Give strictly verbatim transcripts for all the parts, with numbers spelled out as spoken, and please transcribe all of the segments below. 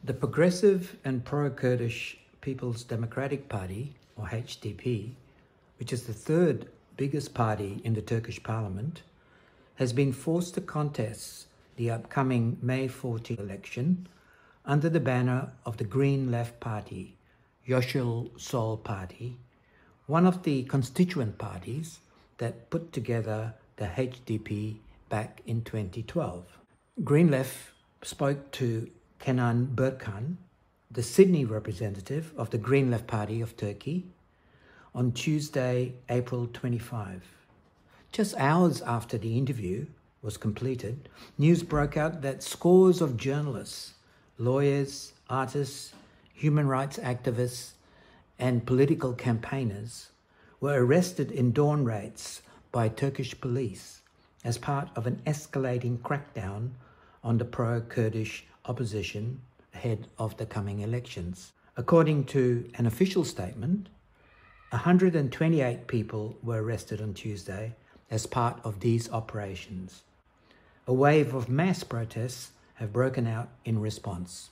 The Progressive and Pro-Kurdish People's Democratic Party, or H D P, which is the third biggest party in the Turkish parliament, has been forced to contest the upcoming May fourteenth election under the banner of the Green Left Party, Yeşil Sol Party, one of the constituent parties that put together the H D P back in twenty twelve. Green Left spoke to Kenan Bircan, the Sydney representative of the Green Left Party of Turkey, on Tuesday, April twenty-fifth. Just hours after the interview was completed, news broke out that scores of journalists, lawyers, artists, human rights activists, and political campaigners were arrested in dawn raids by Turkish police as part of an escalating crackdown on the pro-Kurdish opposition ahead of the coming elections. According to an official statement, one hundred twenty-eight people were arrested on Tuesday as part of these operations. A wave of mass protests have broken out in response.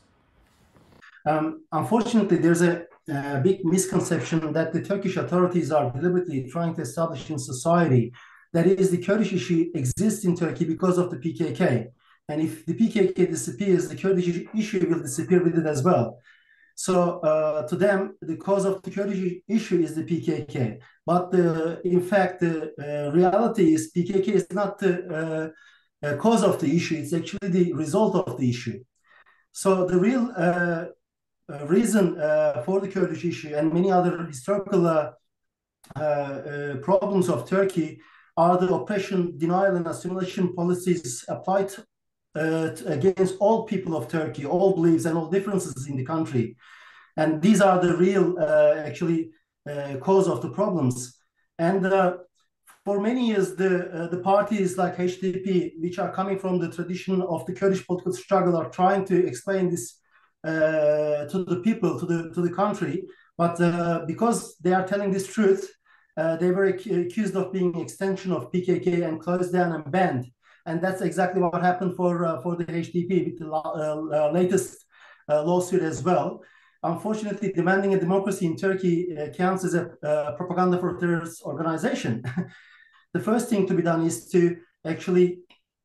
Um, unfortunately, there's a, a big misconception that the Turkish authorities are deliberately trying to establish in society that is the Kurdish issue exists in Turkey because of the P K K. And if the P K K disappears, the Kurdish issue will disappear with it as well. So uh, to them, the cause of the Kurdish issue is the P K K. But the, in fact, the uh, reality is P K K is not the uh, uh, cause of the issue. It's actually the result of the issue. So the real uh, uh, reason uh, for the Kurdish issue and many other historical uh, uh, uh, problems of Turkey are the oppression, denial, and assimilation policies applied Uh, against all people of Turkey, all beliefs and all differences in the country. And these are the real, uh, actually, uh, cause of the problems. And uh, for many years, the, uh, the parties like H D P, which are coming from the tradition of the Kurdish political struggle, are trying to explain this uh, to the people, to the, to the country. But uh, because they are telling this truth, uh, they were accused of being an extension of P K K and closed down and banned. And that's exactly what happened for uh, for the H D P with the uh, uh, latest uh, lawsuit as well. Unfortunately, demanding a democracy in Turkey uh, counts as a uh, propaganda for terrorist organization. The first thing to be done is to actually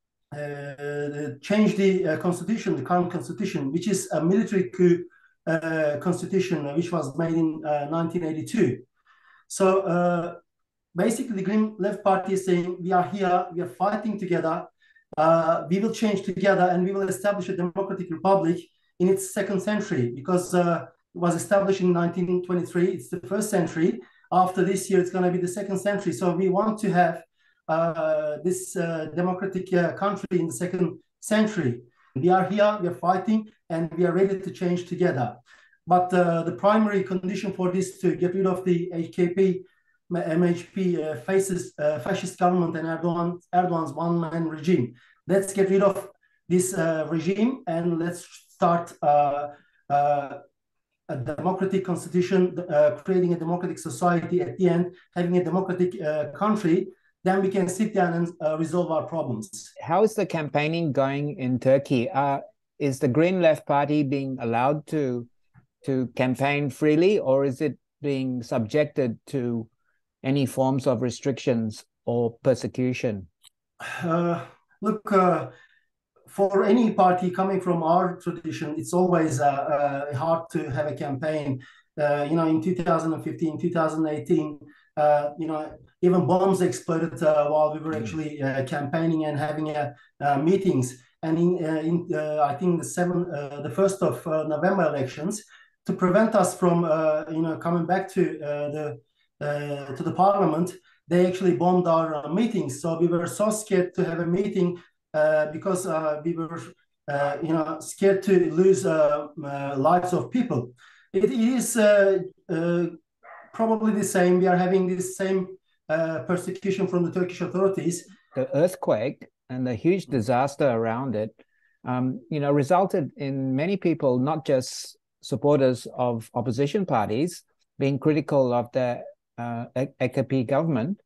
uh, change the uh, constitution, the current constitution, which is a military coup uh, constitution, which was made in uh, nineteen eighty-two. So uh, basically, the Green Left Party is saying, we are here, we are fighting together, uh, we will change together, and we will establish a democratic republic in its second century, because uh, it was established in nineteen twenty-three, it's the first century. After this year, it's going to be the second century. So we want to have uh, this uh, democratic uh, country in the second century. We are here, we are fighting, and we are ready to change together. But uh, the primary condition for this to get rid of the A K P M H P uh, faces uh, fascist government and Erdogan, Erdogan's one-man regime. Let's get rid of this uh, regime and let's start uh, uh, a democratic constitution, uh, creating a democratic society at the end, having a democratic uh, country. Then we can sit down and uh, resolve our problems. How is the campaigning going in Turkey? Uh, is the Green Left Party being allowed to, to campaign freely, or is it being subjected to any forms of restrictions or persecution? Uh, look, uh, for any party coming from our tradition, it's always uh, uh, hard to have a campaign. Uh, you know, in two thousand fifteen, two thousand eighteen, uh, you know, even bombs exploded uh, while we were actually uh, campaigning and having uh, uh, meetings. And in, uh, in uh, I think the seven, uh, the first of uh, November elections, to prevent us from, uh, you know, coming back to uh, the Uh, to the parliament, they actually bombed our uh, meetings. So we were so scared to have a meeting uh, because uh, we were, uh, you know, scared to lose uh, uh, lives of people. It is uh, uh, probably the same. We are having this same uh, persecution from the Turkish authorities. The earthquake and the huge disaster around it, um, you know, resulted in many people, not just supporters of opposition parties, being critical of the Uh, A K P government.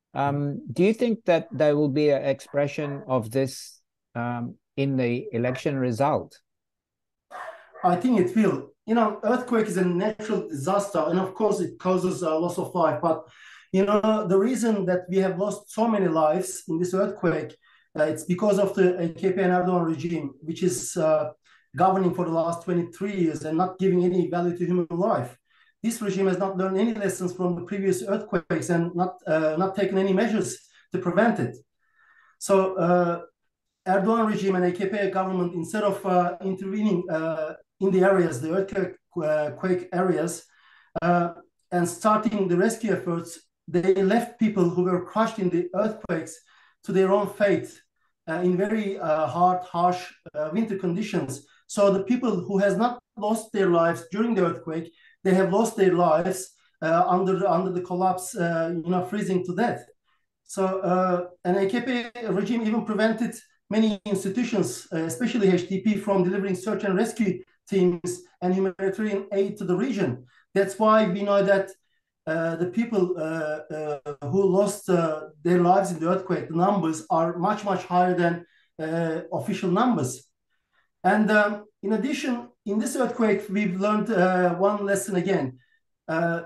Um, do you think that there will be an expression of this um, in the election result? I think it will. You know, earthquake is a natural disaster, and of course it causes a loss of life. But, you know, the reason that we have lost so many lives in this earthquake, uh, it's because of the A K P and Erdogan regime, which is uh, governing for the last twenty-three years and not giving any value to human life. This regime has not learned any lessons from the previous earthquakes and not, uh, not taken any measures to prevent it. So uh, Erdogan regime and A K P government, instead of uh, intervening uh, in the areas, the earthquake uh, areas, uh, and starting the rescue efforts, they left people who were crushed in the earthquakes to their own fate uh, in very uh, hard, harsh uh, winter conditions. So the people who has not lost their lives during the earthquake, they have lost their lives uh, under, under the collapse, uh, you know, freezing to death. So uh, an A K P regime even prevented many institutions, uh, especially H D P, from delivering search and rescue teams and humanitarian aid to the region. That's why we know that uh, the people uh, uh, who lost uh, their lives in the earthquake, the numbers are much, much higher than uh, official numbers. And um, in addition, in this earthquake, we've learned uh, one lesson again. Uh,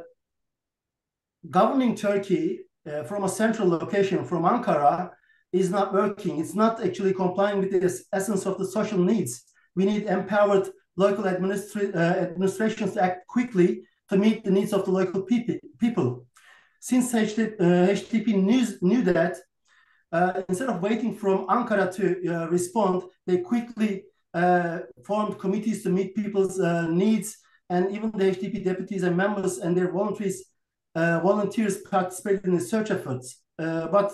governing Turkey uh, from a central location, from Ankara, is not working. It's not actually complying with the essence of the social needs. We need empowered local administra uh, administrations to act quickly to meet the needs of the local people. Since H D P knew, knew that, uh, instead of waiting from Ankara to uh, respond, they quickly uh, formed committees to meet people's uh, needs, and even the H D P deputies and members and their volunteers, uh, volunteers participated in the search efforts. Uh, but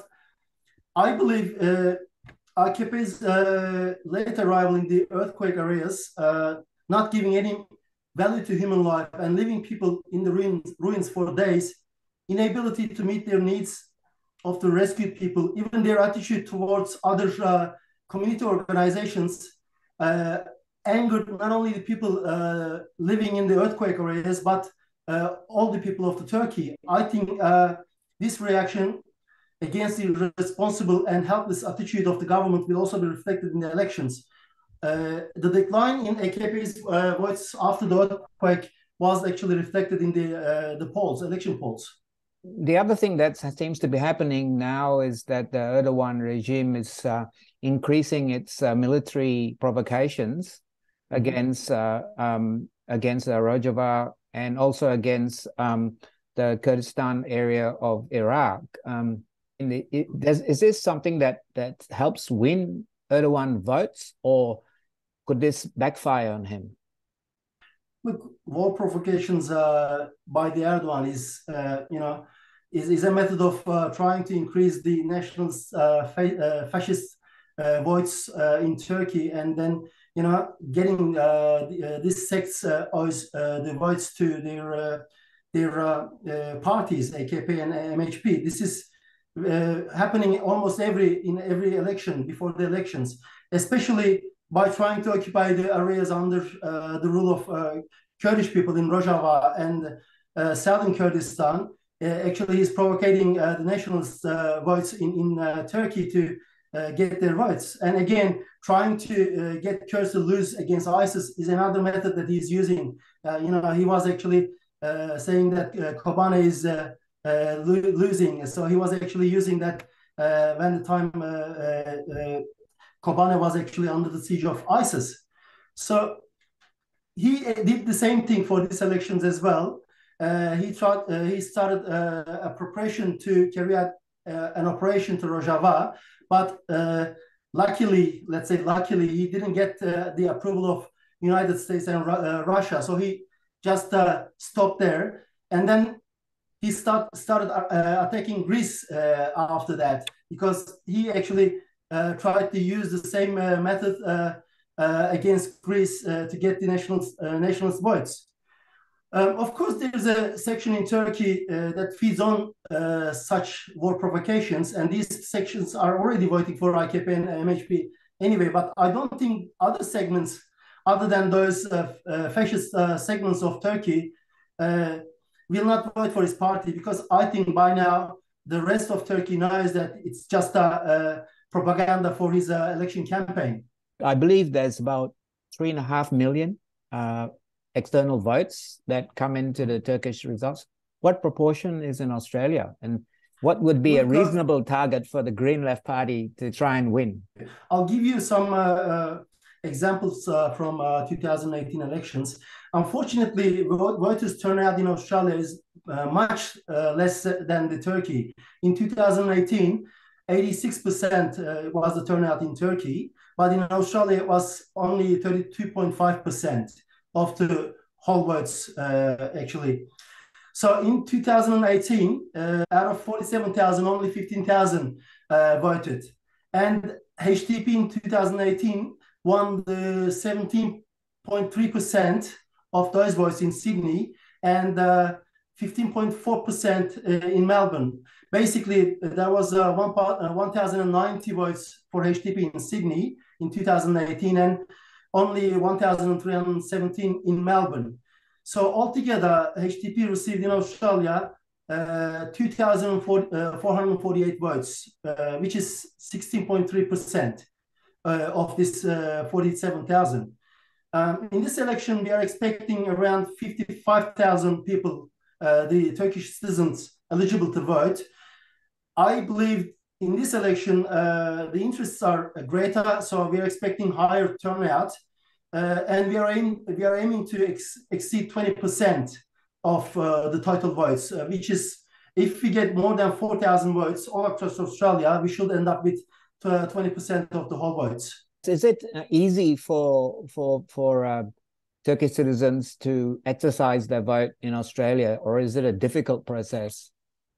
I believe uh, A K P's uh, late arrival in the earthquake areas, uh, not giving any value to human life and leaving people in the ruins, ruins for days, inability to meet their needs of the rescued people, even their attitude towards other uh, community organizations, uh, angered not only the people uh, living in the earthquake areas, but uh, all the people of the Turkey. I think uh, this reaction against the irresponsible and helpless attitude of the government will also be reflected in the elections. Uh, the decline in A K P's uh, votes after the earthquake was actually reflected in the, uh, the polls, election polls. The other thing that seems to be happening now is that the Erdogan regime is uh, increasing its uh, military provocations against uh, um, against uh, Rojava and also against um, the Kurdistan area of Iraq. Um, in the, it, does, is this something that that helps win Erdogan votes, or could this backfire on him? Look, war provocations uh, by the Erdogan is, uh, you know, is, is a method of uh, trying to increase the nationalist uh, fa uh, fascist uh, votes uh, in Turkey, and then, you know, getting uh, the, uh, these sects uh, owes uh, the votes to their uh, their uh, uh, parties, A K P and M H P. This is uh, happening almost every in every election before the elections, especially by trying to occupy the areas under uh, the rule of uh, Kurdish people in Rojava and uh, southern Kurdistan. Uh, actually, he's provocating uh, the nationalist uh, votes in, in uh, Turkey to uh, get their votes. And again, trying to uh, get Kurds to lose against ISIS is another method that he's using. Uh, you know, he was actually uh, saying that uh, Kobane is uh, uh, lo losing. So he was actually using that uh, when the time uh, uh, uh, Kobane was actually under the siege of ISIS. So he did the same thing for these elections as well. Uh, he tried. Uh, he started uh, a preparation to carry out uh, an operation to Rojava, but uh, luckily, let's say luckily, he didn't get uh, the approval of United States and Ru uh, Russia. So he just uh, stopped there, and then he start, started uh, attacking Greece uh, after that, because he actually uh, tried to use the same uh, method uh, uh, against Greece uh, to get the nationalist uh, nationalist votes. Um, of course, there's a section in Turkey uh, that feeds on uh, such war provocations, and these sections are already voting for A K P and M H P anyway. But I don't think other segments, other than those uh, uh, fascist uh, segments of Turkey, uh, will not vote for his party, because I think by now the rest of Turkey knows that it's just a, a propaganda for his uh, election campaign. I believe there's about three and a half million uh, external votes that come into the Turkish results? What proportion is in Australia? And what would be a reasonable target for the Green Left Party to try and win? I'll give you some uh, uh, examples uh, from uh, two thousand eighteen elections. Unfortunately, voters turnout in Australia is uh, much uh, less than the Turkey. In two thousand eighteen, eighty-six percent uh, was the turnout in Turkey, but in Australia it was only thirty-two point five percent of the whole votes uh, actually. So in two thousand eighteen, uh, out of forty-seven thousand, only fifteen thousand uh, voted. And H D P in two thousand eighteen won the seventeen point three percent of those votes in Sydney and uh, fifteen point four percent uh, in Melbourne. Basically, there was uh, one thousand ninety votes for H D P in Sydney in two thousand eighteen and only one thousand three hundred seventeen in Melbourne. So altogether, H D P received in Australia uh, two thousand four hundred forty-eight votes, uh, which is sixteen point three percent uh, of this uh, forty-seven thousand. Um, in this election, we are expecting around fifty-five thousand people, uh, the Turkish citizens, eligible to vote. I believe in this election, uh, the interests are greater, so we are expecting higher turnout. Uh, and we are, aim, we are aiming to ex exceed twenty percent of uh, the total votes, uh, which is, if we get more than four thousand votes all across Australia, we should end up with twenty percent of the whole votes. Is it easy for, for, for uh, Turkish citizens to exercise their vote in Australia, or is it a difficult process?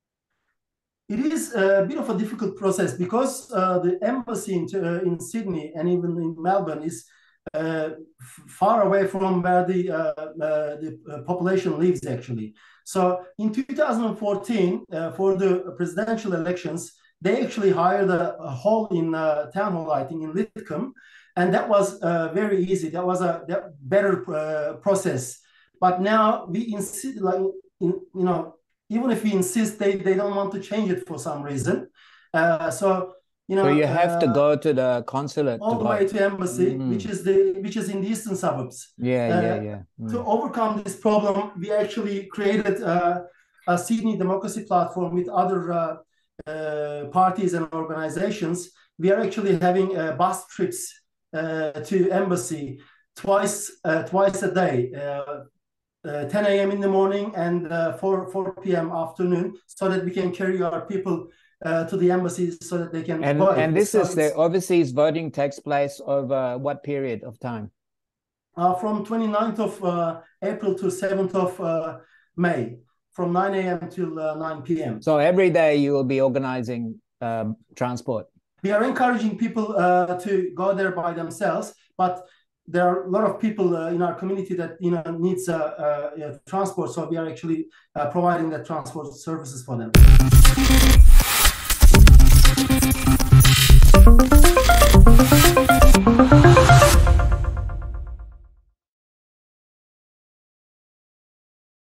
It is a bit of a difficult process because uh, the embassy in, uh, in Sydney and even in Melbourne is Uh, far away from where the, uh, uh, the population lives, actually. So in two thousand fourteen, uh, for the presidential elections, they actually hired a, a hall in uh, town hall, I think, in Lidcombe, and that was uh, very easy. That was a that better uh, process. But now we insist, like, in, you know, even if we insist, they, they don't want to change it for some reason. Uh, so You know, so you have uh, to go to the consulate all to the way to embassy, mm. which is the which is in the eastern suburbs. Yeah, uh, yeah, yeah. Mm. To overcome this problem, we actually created uh, a Sydney democracy platform with other uh, uh, parties and organizations. We are actually having uh, bus trips uh, to embassy twice uh, twice a day, uh, uh, ten A M in the morning and uh, four P M afternoon, so that we can carry our people Uh, to the embassies so that they can and vote. And this so is the overseas voting takes place over what period of time? Uh, from twenty-ninth of uh, April to seventh of uh, May, from nine A M till uh, nine P M So every day you will be organizing um, transport. We are encouraging people uh, to go there by themselves, but there are a lot of people uh, in our community that you know needs uh, uh, transport, so we are actually uh, providing the transport services for them.